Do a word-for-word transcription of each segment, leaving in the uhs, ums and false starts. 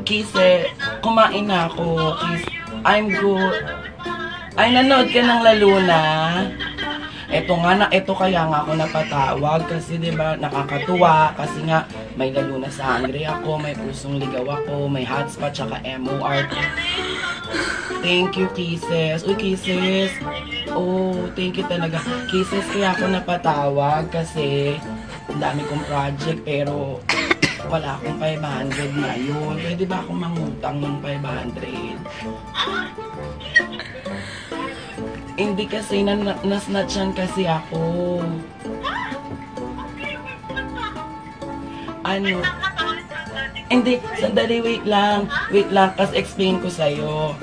Kise, kumain na ako. Kise, I'm good. Ay, nanood ka ng lalo na. Eto nga na, eto kaya nga ako napatawag kasi 'di ba nakakatuwa kasi nga may lalo na sa Hungry ako, may pusong ligaw ako, may hotspot tsaka M O R. Thank you, Kisses. Uy, Kisses. Oh, thank you talaga. Kisses, kaya ako napatawag kasi ang dami kong project pero wala akong five hundred na yun. Pwede ba akong mangutang ng five hundred? Hindi kasi, na nasnatchan kasi ako. Ano? Hindi, sandali, wait lang. Wait lang, kasi explain ko sa'yo.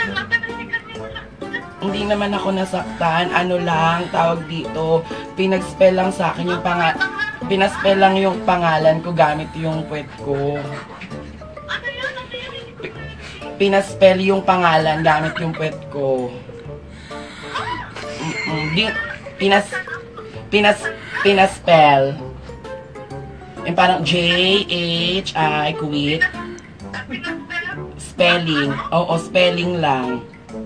Hindi naman ako nasaktan. Ano lang, tawag dito. Pinag-spell lang sa akin yung pangalan. Pinaspell lang yung pangalan ko gamit yung puwet ko. P Pinaspell yung pangalan gamit yung puwet ko. Mm-mm. Di, pinas, pinas, pinaspell. Yung parang J H I, quit. Spelling. Oo, spelling lang.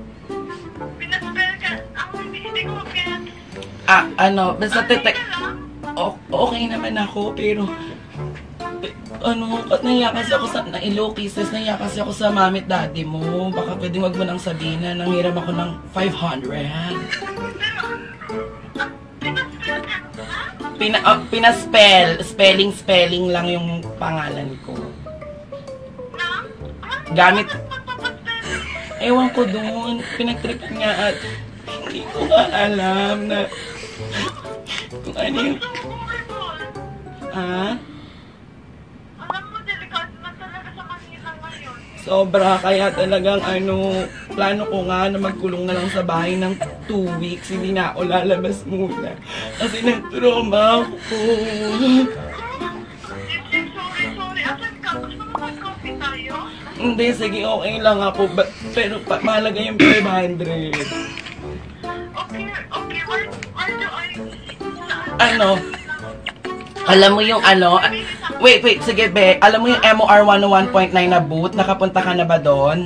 Ah, ano, basta titek. Okay naman ako, pero ano, naiya kasi ako sa nailo Kisses, naiya kasi ako sa mami at daddy mo. Baka pwedeng wag mo nang sabihin na nanghiram ako ng five hundred. Pina, uh, pinaspell, spelling, spelling lang yung pangalan ko. Gamit, ewan ko doon, pinagtrip niya at hindi ko nga alam na kung ano yung... Ha? Alam mo, delikado na talaga sa Manila ngayon. Sobra, kaya talagang ano, plano ko nga na magkulong na lang sa bahay ng two weeks. Hindi na ako lalabas muna. Kasi nag-trauma ako. Sorry, sorry. Asan ka? Gusto mo mag-coffee tayo? Hindi, sige, okay lang ako. But, pero pa, mahalaga yung five hundred. Okay, okay. Where, where do I... Ano? Alam mo yung ano, wait, wait, sige be, alam mo yung M O R one oh one point nine na booth, nakapunta ka na ba doon?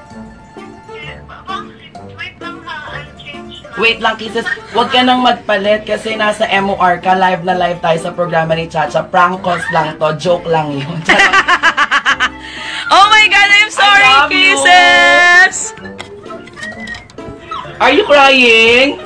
Wait lang ha, I'll change na. Wait lang, Kisses, huwag ka nang magpalit kasi nasa M O R ka, live na live tayo sa programa ni Chacha, prank calls lang to, joke lang yun. Oh my God, I'm sorry, Kisses! Are you crying?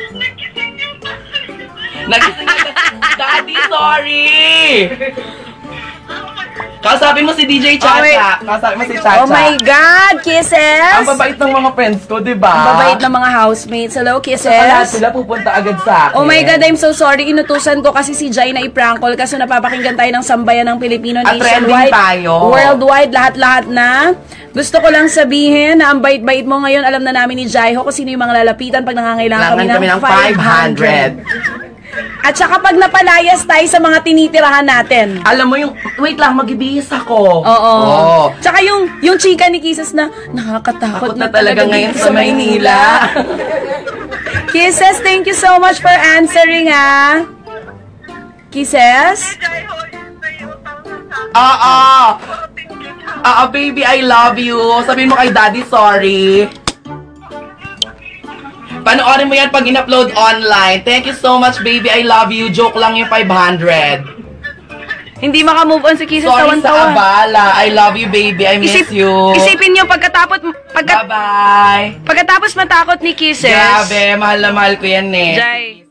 Nagising ka. Daddy, sorry! Kasapin mo si D J Chacha. Kasapin mo si Chacha. Oh my God, Kisses! Ang babait ng mga friends ko, diba? Ang babait ng mga housemates. Hello, Kisses! Saka lahat sila pupunta agad sa akin. Oh my God, I'm so sorry. Inutusan ko kasi si Jai na i-prank call kasi napapakinggan tayo ng sambayan ng Pilipino At trending nationwide. tayo. Worldwide, lahat-lahat na. Gusto ko lang sabihin na ang bait-bait mo ngayon. Alam na namin ni Jai ho kung sino yung mga lalapitan pag nangangailangan kami ng, kami ng five hundred. At saka pag napalayas tayo sa mga tinitirahan natin. Alam mo yung, wait lang, magbibihis ako. Oo. Oh. Tsaka yung, yung chika ni Kisses na nakakatakot Takot na, na talaga ngayon sa Maynila. Kisses, thank you so much for answering, ah. Kisses? Jai ho, yun na yung utang na sa akin. Oo. Thank you, ha. Oo, baby, I love you. Sabihin mo kay daddy, sorry. Panoorin mo yan pag in-upload online. Thank you so much, baby. I love you. Joke lang yung five hundred. Hindi maka-move on si Kisses, Sorry sa tawan-tawa. abala. I love you, baby. I miss Isip, you. Isipin niyo pagkatapos pagka, Bye-bye. pagkatapos matakot ni Kisses. Grabe, mahal na mahal ko yan eh. Jai.